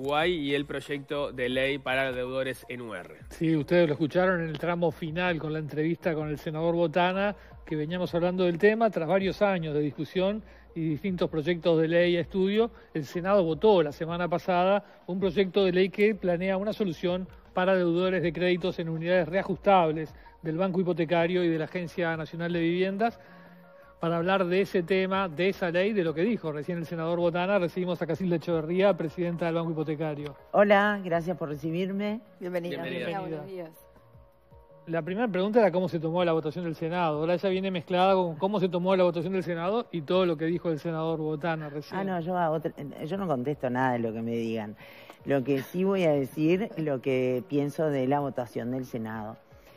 Uruguay y el proyecto de ley para deudores en UR. Sí, ustedes lo escucharon en el tramo final con la entrevista con el senador Botana, que veníamos hablando del tema. Tras varios años de discusión y distintos proyectos de ley a estudio, el Senado votó la semana pasada un proyecto de ley que planea una solución para deudores de créditos en unidades reajustables del Banco Hipotecario y de la Agencia Nacional de Viviendas. Para hablar de ese tema, de esa ley, de lo que dijo recién el senador Botana, recibimos a Casilda Echeverría, presidenta del Banco Hipotecario. Hola, gracias por recibirme. Bienvenida. Bienvenida. Buenos días. La primera pregunta era cómo se tomó la votación del Senado. Ahora ella viene mezclada con cómo se tomó la votación del Senado y todo lo que dijo el senador Botana recién. No, yo no contesto nada de lo que me digan. Lo que sí voy a decir, lo que pienso de la votación del Senado.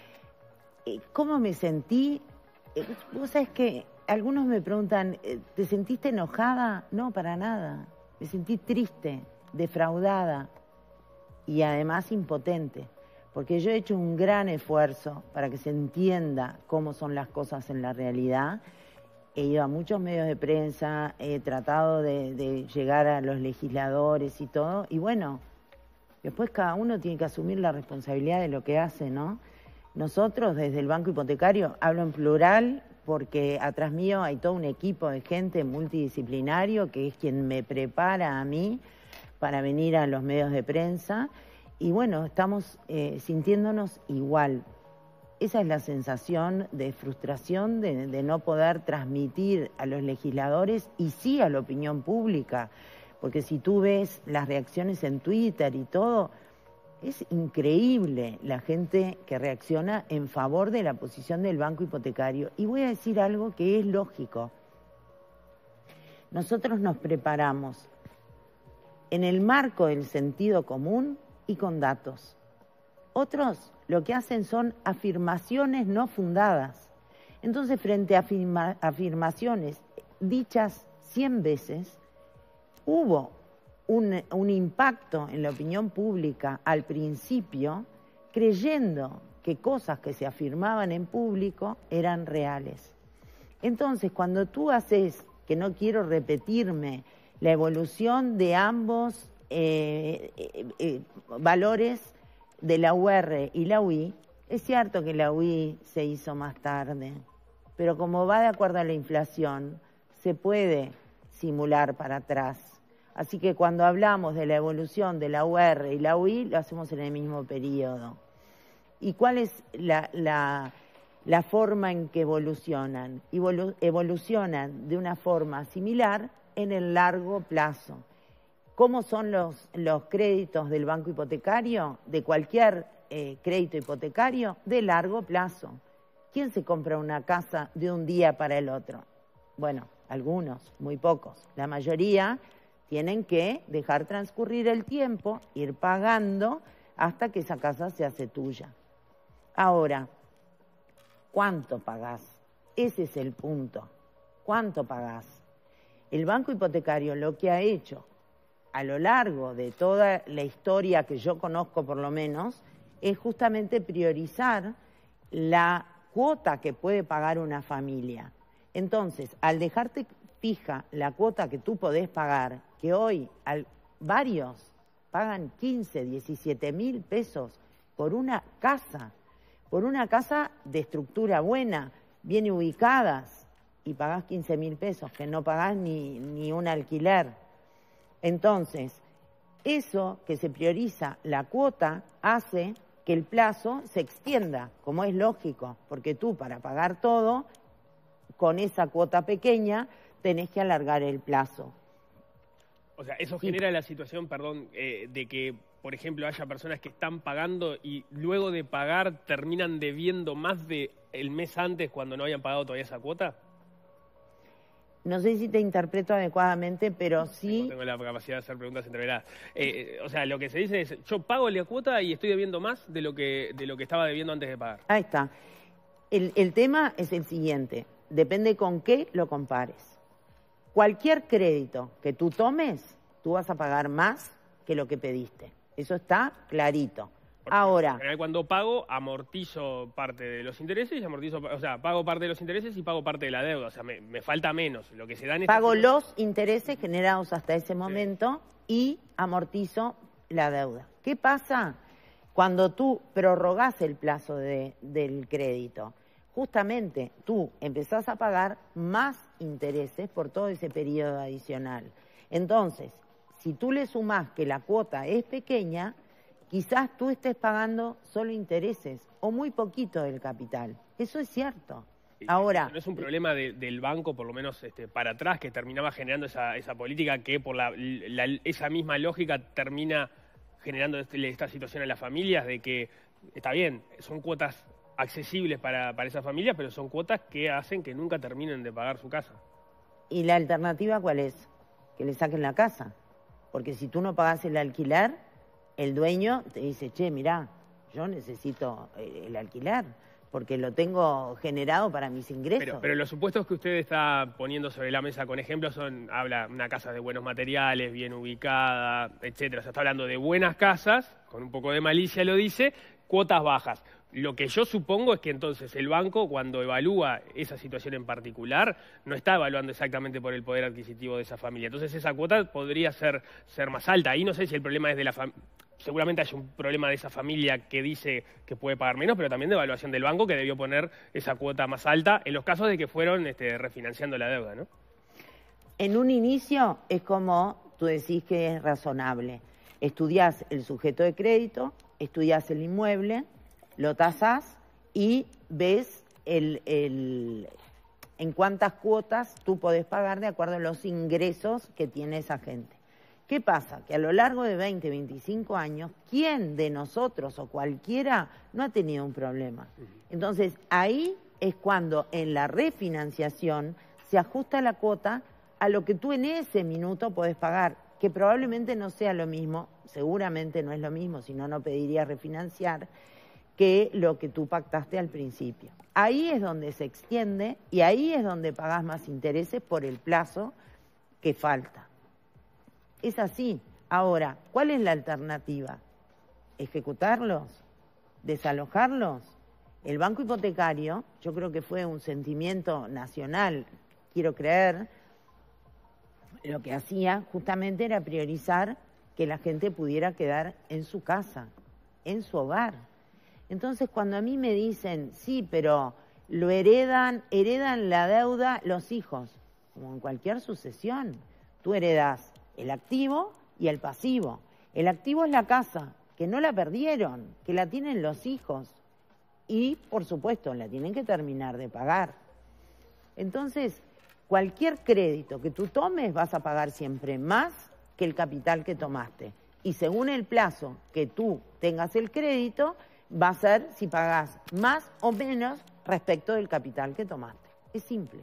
¿Cómo me sentí? Vos sabés que algunos me preguntan, ¿te sentiste enojada? No, para nada. Me sentí triste, defraudada y además impotente. Porque yo he hecho un gran esfuerzo para que se entienda cómo son las cosas en la realidad. He ido a muchos medios de prensa, he tratado de llegar a los legisladores y todo. Y bueno, después cada uno tiene que asumir la responsabilidad de lo que hace, ¿no? Nosotros desde el Banco Hipotecario, hablo en plural porque atrás mío hay todo un equipo de gente multidisciplinario que es quien me prepara a mí para venir a los medios de prensa. Y bueno, estamos sintiéndonos igual. Esa es la sensación de frustración de no poder transmitir a los legisladores y sí a la opinión pública. Porque si tú ves las reacciones en Twitter y todo, es increíble la gente que reacciona en favor de la posición del Banco Hipotecario. Y voy a decir algo que es lógico. Nosotros nos preparamos en el marco del sentido común y con datos. Otros lo que hacen son afirmaciones no fundadas. Entonces, frente a afirmaciones dichas 100 veces, hubo un impacto en la opinión pública al principio, creyendo que cosas que se afirmaban en público eran reales. Entonces, cuando tú haces, que no quiero repetirme, la evolución de ambos valores de la UR y la UI, es cierto que la UI se hizo más tarde, pero como va de acuerdo a la inflación, se puede simular para atrás. Así que cuando hablamos de la evolución de la UR y la UI, lo hacemos en el mismo periodo. ¿Y cuál es la forma en que evolucionan? Evolucionan de una forma similar en el largo plazo. ¿Cómo son los créditos del Banco Hipotecario? De cualquier crédito hipotecario, de largo plazo. ¿Quién se compra una casa de un día para el otro? Bueno, algunos, muy pocos. La mayoría tienen que dejar transcurrir el tiempo, ir pagando hasta que esa casa se hace tuya. Ahora, ¿cuánto pagás? Ese es el punto. ¿Cuánto pagás? El Banco Hipotecario lo que ha hecho a lo largo de toda la historia que yo conozco por lo menos, es justamente priorizar la cuota que puede pagar una familia. Entonces, al dejarte fija la cuota que tú podés pagar, que hoy varios pagan 15, 17 mil pesos por una casa de estructura buena, bien ubicadas, y pagás 15 mil pesos, que no pagás ni un alquiler. Entonces, eso que se prioriza la cuota hace que el plazo se extienda, como es lógico, porque tú para pagar todo, con esa cuota pequeña, tenés que alargar el plazo. O sea, eso genera la situación, perdón, de que, por ejemplo, haya personas que están pagando y luego de pagar terminan debiendo más del mes antes cuando no habían pagado todavía esa cuota. No sé si te interpreto adecuadamente, pero sí... No tengo la capacidad de hacer preguntas entreveradas. O sea, lo que se dice es, yo pago la cuota y estoy debiendo más de lo que estaba debiendo antes de pagar. Ahí está. El tema es el siguiente, depende con qué lo compares. Cualquier crédito que tú tomes, tú vas a pagar más que lo que pediste. Eso está clarito. Porque Ahora, en general, cuando pago, amortizo parte de los intereses, pago parte de los intereses y pago parte de la deuda. O sea, me falta menos. Lo que se da en pago los intereses generados hasta ese momento y amortizo la deuda. ¿Qué pasa cuando tú prorrogás el plazo del crédito? Justamente tú empezás a pagar más intereses por todo ese periodo adicional. Entonces, si tú le sumás que la cuota es pequeña, quizás tú estés pagando solo intereses o muy poquito del capital. Eso es cierto. Ahora, no es un problema del banco, por lo menos para atrás, que terminaba generando esa política que por esa misma lógica termina generando esta situación en las familias de que, está bien, son cuotas accesibles para esas familias, pero son cuotas que hacen que nunca terminen de pagar su casa. ¿y la alternativa cuál es? Que le saquen la casa. Porque si tú no pagás el alquiler, el dueño te dice, che, mirá, yo necesito el alquiler, porque lo tengo generado para mis ingresos. Pero los supuestos que usted está poniendo sobre la mesa con ejemplos habla una casa de buenos materiales, bien ubicada, etcétera. O sea, está hablando de buenas casas, con un poco de malicia lo dice, cuotas bajas. Lo que yo supongo es que entonces el banco, cuando evalúa esa situación en particular, no está evaluando exactamente por el poder adquisitivo de esa familia. Entonces esa cuota podría ser más alta. Ahí no sé si el problema es de la familia. Seguramente hay un problema de esa familia que dice que puede pagar menos, pero también de evaluación del banco que debió poner esa cuota más alta en los casos de que fueron refinanciando la deuda, ¿no? En un inicio es como tú decís que es razonable. Estudiás el sujeto de crédito, estudiás el inmueble, lo tasás y ves en cuántas cuotas tú podés pagar de acuerdo a los ingresos que tiene esa gente. ¿Qué pasa? Que a lo largo de 20, 25 años, ¿quién de nosotros o cualquiera no ha tenido un problema? Entonces, ahí es cuando en la refinanciación se ajusta la cuota a lo que tú en ese minuto podés pagar, que probablemente no sea lo mismo, seguramente no es lo mismo, si no, no pedirías refinanciar, que lo que tú pactaste al principio. Ahí es donde se extiende y ahí es donde pagás más intereses por el plazo que falta. Es así. Ahora, ¿cuál es la alternativa? ¿Ejecutarlos? ¿Desalojarlos? El banco hipotecario, yo creo que fue un sentimiento nacional, quiero creer, lo que hacía justamente era priorizar que la gente pudiera quedar en su casa, en su hogar. Entonces, cuando a mí me dicen, sí, pero lo heredan la deuda los hijos, como en cualquier sucesión, tú heredas el activo y el pasivo. El activo es la casa, que no la perdieron, que la tienen los hijos y, por supuesto, la tienen que terminar de pagar. Entonces, cualquier crédito que tú tomes vas a pagar siempre más que el capital que tomaste. Y según el plazo que tú tengas el crédito, va a ser si pagás más o menos respecto del capital que tomaste. Es simple.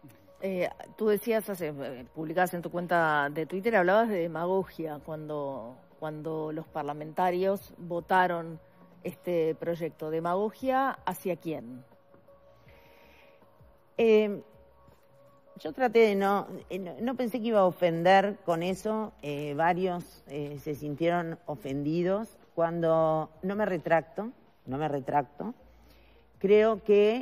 Tú decías, publicabas en tu cuenta de Twitter, hablabas de demagogia cuando los parlamentarios votaron este proyecto. ¿Demagogia hacia quién? Yo traté de no pensé que iba a ofender con eso. Varios se sintieron ofendidos. Cuando no me retracto, creo que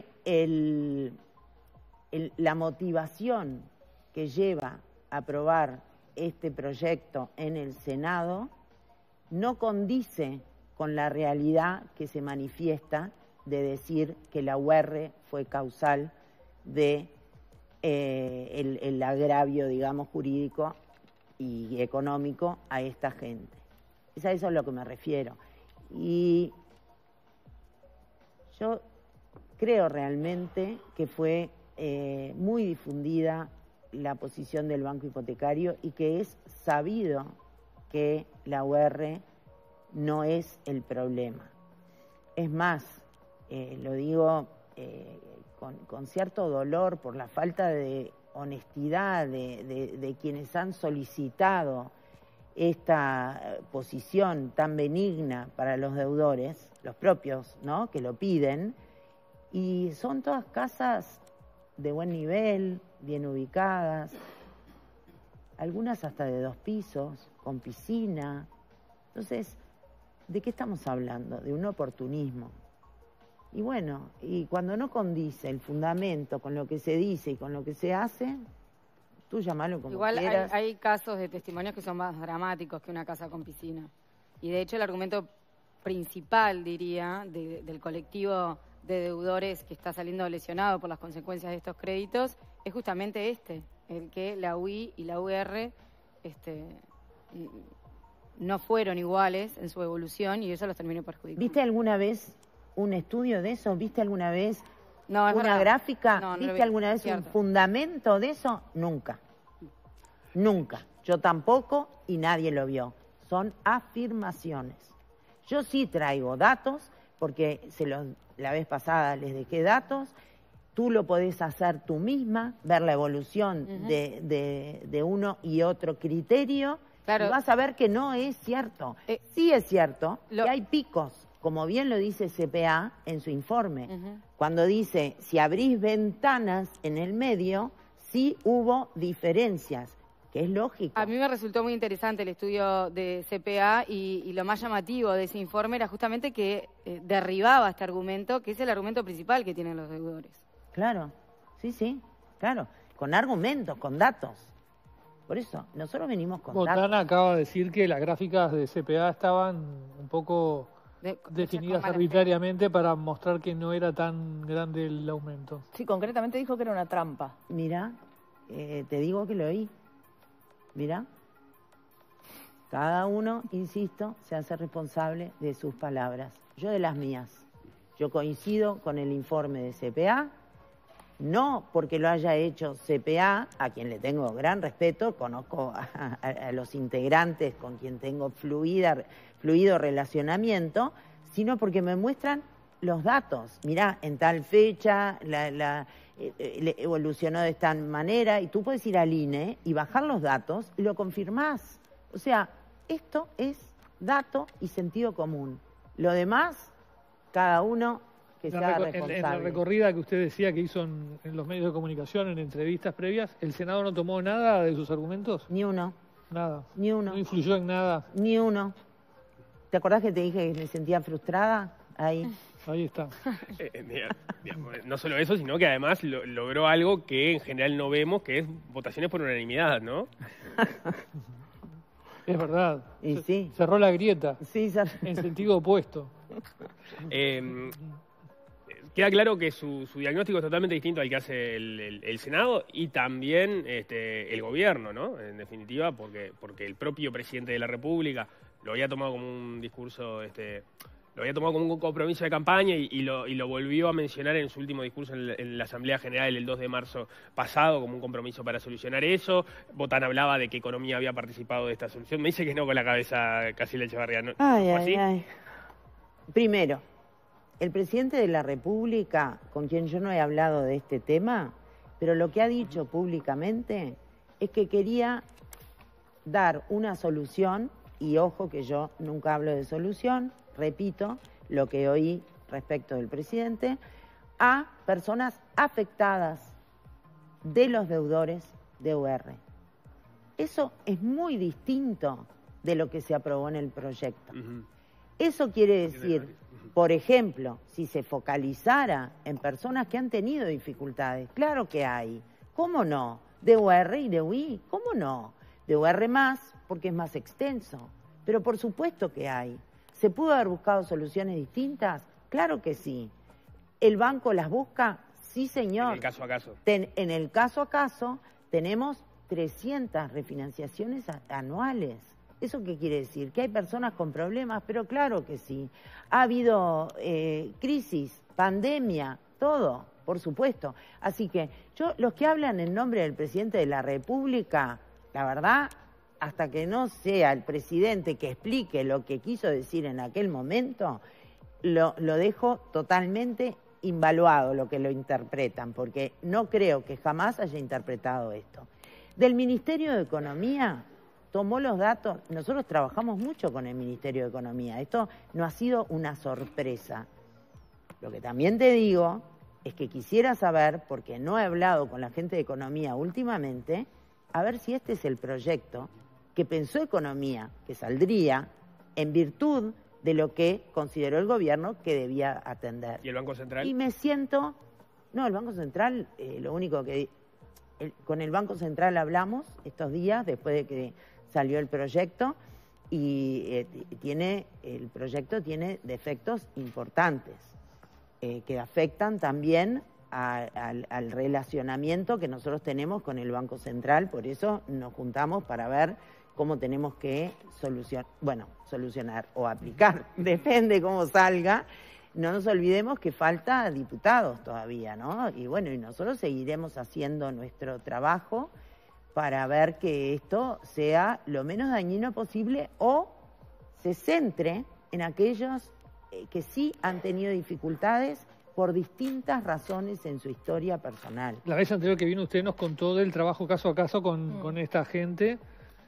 la motivación que lleva a aprobar este proyecto en el Senado no condice con la realidad que se manifiesta de decir que la UR fue causal de el agravio, digamos, jurídico y económico a esta gente. Es a eso a lo que me refiero. Y yo creo realmente que fue muy difundida la posición del banco hipotecario y que es sabido que la UR no es el problema. Es más, lo digo con cierto dolor por la falta de honestidad de quienes han solicitado esta posición tan benigna para los deudores, los propios, ¿no?, que lo piden, y son todas casas de buen nivel, bien ubicadas, algunas hasta de 2 pisos, con piscina. Entonces, ¿de qué estamos hablando? De un oportunismo. Y bueno, y cuando no condice el fundamento con lo que se dice y con lo que se hace, tú llamalo como igual quieras. Hay casos de testimonios que son más dramáticos que una casa con piscina. Y de hecho el argumento principal, diría, del colectivo de deudores que está saliendo lesionado por las consecuencias de estos créditos es justamente el que la UI y la UR no fueron iguales en su evolución y eso los terminó perjudicando. ¿Viste alguna vez un estudio de eso? ¿Viste alguna vez una gráfica? No, ¿Viste alguna vez un fundamento de eso? Nunca. Nunca. Yo tampoco y nadie lo vio. Son afirmaciones. Yo sí traigo datos, porque la vez pasada les dejé datos. Tú lo podés hacer tú misma, ver la evolución de uno y otro criterio. Claro. Y vas a ver que no es cierto. Sí es cierto que hay picos, como bien lo dice CPA en su informe. Cuando dice, si abrís ventanas en el medio, sí hubo diferencias, que es lógico. A mí me resultó muy interesante el estudio de CPA y lo más llamativo de ese informe era justamente que derribaba este argumento, que es el argumento principal que tienen los deudores. Claro, sí, claro, con argumentos, con datos. Por eso, nosotros venimos con datos. Botana acaba de decir que las gráficas de CPA estaban un poco definidas arbitrariamente para mostrar que no era tan grande el aumento. Sí, concretamente dijo que era una trampa. Mirá, te digo que lo oí. Mirá, cada uno, insisto, se hace responsable de sus palabras. Yo de las mías. Yo coincido con el informe de CPA, no porque lo haya hecho CPA, a quien le tengo gran respeto, conozco a los integrantes con quien tengo fluido relacionamiento, sino porque me muestran los datos. Mirá, en tal fecha evolucionó de esta manera, y tú puedes ir al INE y bajar los datos y lo confirmás. O sea, esto es dato y sentido común. Lo demás, cada uno que sea responsable. En la recorrida que usted decía que hizo en los medios de comunicación, en entrevistas previas, ¿el Senado no tomó nada de sus argumentos? Ni uno. Nada. Ni uno. ¿No influyó en nada? Ni uno. ¿Te acordás que te dije que me sentía frustrada? Ahí está. Digamos, no solo eso, sino que además logró algo que en general no vemos, que es votaciones por unanimidad, ¿no? Es verdad. Y sí. Cerró la grieta. Sí, en sentido opuesto. Queda claro que su diagnóstico es totalmente distinto al que hace el Senado y también el gobierno, ¿no? En definitiva, porque el propio presidente de la República lo había tomado como un discurso, lo había tomado como un compromiso de campaña y lo volvió a mencionar en su último discurso en la Asamblea General el 2 de marzo pasado como un compromiso para solucionar eso. Botana hablaba de que Economía había participado de esta solución. Me dice que no con la cabeza Casilda Echevarría, ¿no? Ay. Primero, el presidente de la República, con quien yo no he hablado de este tema, pero lo que ha dicho públicamente es que quería dar una solución, y ojo que yo nunca hablo de solución, repito lo que oí respecto del presidente, a personas afectadas de los deudores de UR. Eso es muy distinto de lo que se aprobó en el proyecto. Eso quiere decir, por ejemplo, si se focalizara en personas que han tenido dificultades, claro que hay, ¿cómo no? De UR y de UI, ¿cómo no? De UR más, porque es más extenso, pero por supuesto que hay. ¿Se pudo haber buscado soluciones distintas? Claro que sí. ¿El banco las busca? Sí, señor. En el caso a caso. En el caso a caso tenemos 300 refinanciaciones anuales. ¿Eso qué quiere decir? ¿Que hay personas con problemas? Pero claro que sí. Ha habido crisis, pandemia, todo, por supuesto. Así que los que hablan en nombre del presidente de la República, la verdad, hasta que no sea el presidente que explique lo que quiso decir en aquel momento, lo dejo totalmente invaluado lo que lo interpretan, porque no creo que jamás haya interpretado esto. Del Ministerio de Economía tomó los datos, nosotros trabajamos mucho con el Ministerio de Economía, esto no ha sido una sorpresa. Lo que también te digo es que quisiera saber, porque no he hablado con la gente de Economía últimamente, a ver si este es el proyecto que pensó Economía, que saldría en virtud de lo que consideró el gobierno que debía atender. ¿Y el Banco Central? Y me siento... No, el Banco Central, lo único que... con el Banco Central hablamos estos días, después de que salió el proyecto, y el proyecto tiene defectos importantes que afectan también al relacionamiento que nosotros tenemos con el Banco Central. Por eso nos juntamos para ver cómo tenemos que solucionar o aplicar, depende cómo salga. No nos olvidemos que falta diputados todavía, ¿no? Y bueno, y nosotros seguiremos haciendo nuestro trabajo para ver que esto sea lo menos dañino posible o se centre en aquellos que sí han tenido dificultades por distintas razones en su historia personal. La vez anterior que vino usted nos contó del trabajo caso a caso con esta gente.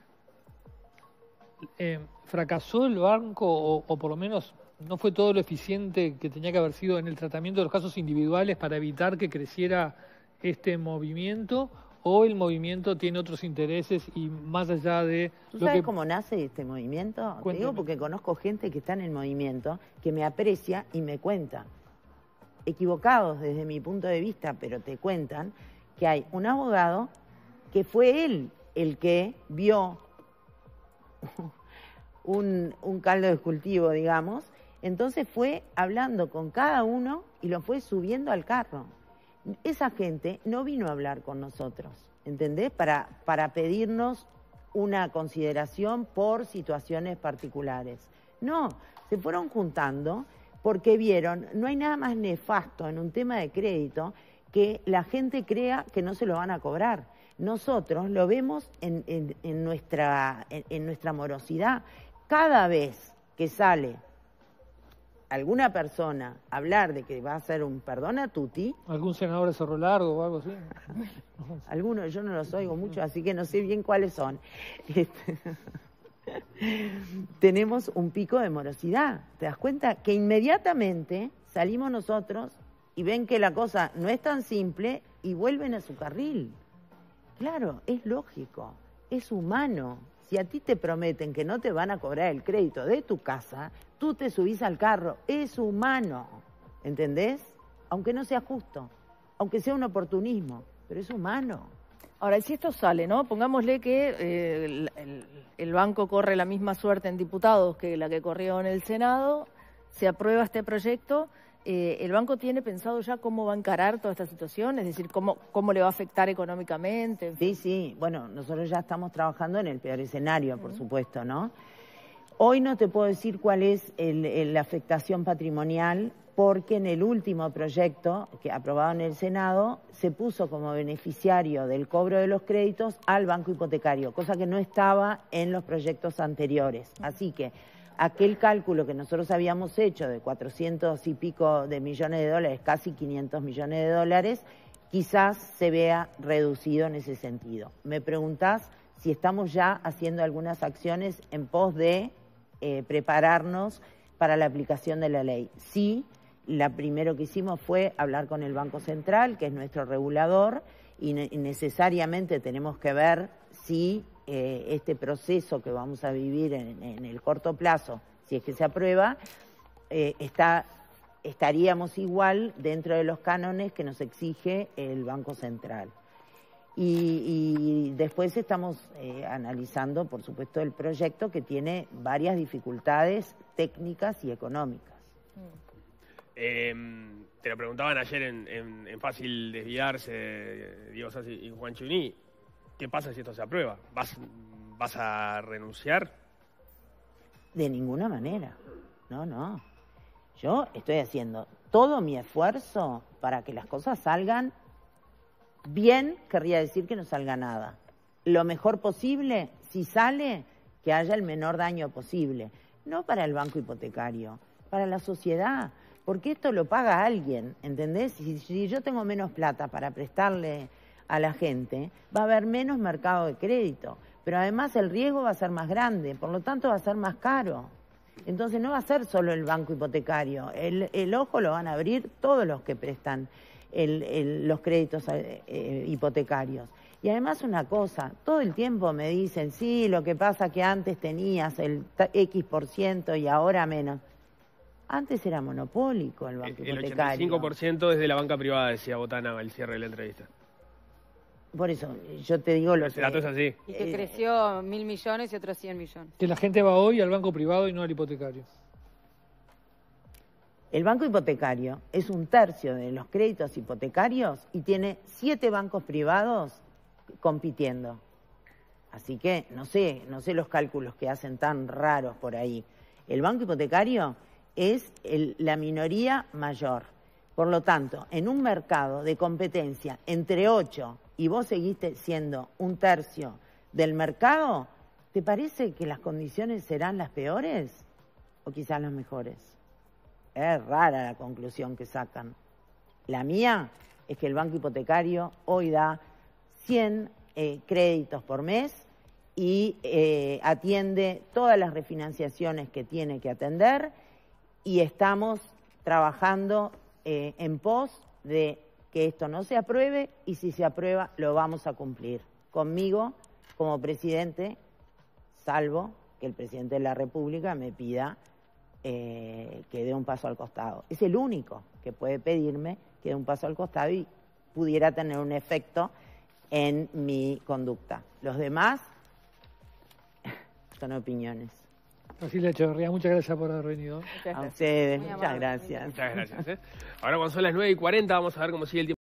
¿Fracasó el banco o por lo menos no fue todo lo eficiente que tenía que haber sido en el tratamiento de los casos individuales para evitar que creciera este movimiento? ¿O el movimiento tiene otros intereses y más allá de... ¿Tú sabes cómo nace este movimiento? Te digo porque conozco gente que está en el movimiento, que me aprecia y me cuenta, equivocados desde mi punto de vista, pero te cuentan que hay un abogado que fue él el que vio un caldo de cultivo, digamos, entonces fue hablando con cada uno y lo fue subiendo al carro. Esa gente no vino a hablar con nosotros, ¿entendés? Para pedirnos una consideración por situaciones particulares. No, se fueron juntando porque vieron, no hay nada más nefasto en un tema de crédito que la gente crea que no se lo van a cobrar. Nosotros lo vemos en nuestra morosidad. Cada vez que sale alguna persona hablar de que va a hacer un perdón a tutti... ¿Algún senador de Cerro Largo o algo así? Algunos, yo no los oigo mucho, así que no sé bien cuáles son. Tenemos un pico de morosidad. ¿Te das cuenta? Que inmediatamente salimos nosotros y ven que la cosa no es tan simple y vuelven a su carril. Claro, es lógico, es humano. Si a ti te prometen que no te van a cobrar el crédito de tu casa, tú te subís al carro, es humano, ¿entendés? Aunque no sea justo, aunque sea un oportunismo, pero es humano. Ahora, si esto sale, ¿no? Pongámosle que el banco corre la misma suerte en diputados que la que corrió en el Senado, se aprueba este proyecto, ¿el banco tiene pensado ya cómo va a encarar toda esta situación? Es decir, ¿cómo le va a afectar económicamente? Sí, bueno, nosotros ya estamos trabajando en el peor escenario, por supuesto, ¿no? Hoy no te puedo decir cuál es la afectación patrimonial, porque en el último proyecto que aprobado en el Senado se puso como beneficiario del cobro de los créditos al banco hipotecario, cosa que no estaba en los proyectos anteriores. Así que aquel cálculo que nosotros habíamos hecho de 400 y pico de millones de dólares, casi 500 millones de dólares, quizás se vea reducido en ese sentido. Me preguntás si estamos ya haciendo algunas acciones en pos de prepararnos para la aplicación de la ley. Sí, la primero que hicimos fue hablar con el Banco Central, que es nuestro regulador, y necesariamente tenemos que ver si este proceso que vamos a vivir en el corto plazo, si es que se aprueba, estaríamos igual dentro de los cánones que nos exige el Banco Central. Y después estamos analizando, por supuesto, el proyecto que tiene varias dificultades técnicas y económicas. Te lo preguntaban ayer en Fácil Desviarse, Diego Sassi y Juan Chuní. ¿Qué pasa si esto se aprueba? ¿Vas a renunciar? De ninguna manera. No. Yo estoy haciendo todo mi esfuerzo para que las cosas salgan bien, querría decir que no salga nada. Lo mejor posible, si sale, que haya el menor daño posible. No para el banco hipotecario, para la sociedad. Porque esto lo paga alguien, ¿entendés? Si yo tengo menos plata para prestarle a la gente, va a haber menos mercado de crédito. Pero además el riesgo va a ser más grande, por lo tanto va a ser más caro. Entonces no va a ser solo el banco hipotecario. El ojo lo van a abrir todos los que prestan los créditos hipotecarios. Y además una cosa, todo el tiempo me dicen, sí, lo que pasa que antes tenías el X% y ahora menos. Antes era monopólico el banco hipotecario. El 85% es de la banca privada, decía Botana al cierre de la entrevista. Por eso, yo te digo lo Ese dato es así. Y que creció 1.000 millones y otros 100 millones. Que la gente va hoy al banco privado y no al hipotecario. El banco hipotecario es 1/3 de los créditos hipotecarios y tiene 7 bancos privados compitiendo. Así que no sé los cálculos que hacen tan raros por ahí. El banco hipotecario es la minoría mayor. Por lo tanto, en un mercado de competencia entre 8 y vos seguiste siendo 1/3 del mercado, ¿te parece que las condiciones serán las peores o quizás las mejores? Es rara la conclusión que sacan. La mía es que el banco hipotecario hoy da 100 créditos por mes y atiende todas las refinanciaciones que tiene que atender y estamos trabajando en pos de que esto no se apruebe y si se aprueba lo vamos a cumplir. Conmigo, como presidente, salvo que el presidente de la República me pida que dé un paso al costado. Es el único que puede pedirme que dé un paso al costado y pudiera tener un efecto en mi conducta. Los demás son opiniones. Graciela Echeverría, muchas gracias por haber venido. A ustedes, Muy muchas amable. gracias. Muchas gracias. Ahora cuando son las 9:40 vamos a ver cómo sigue el tiempo.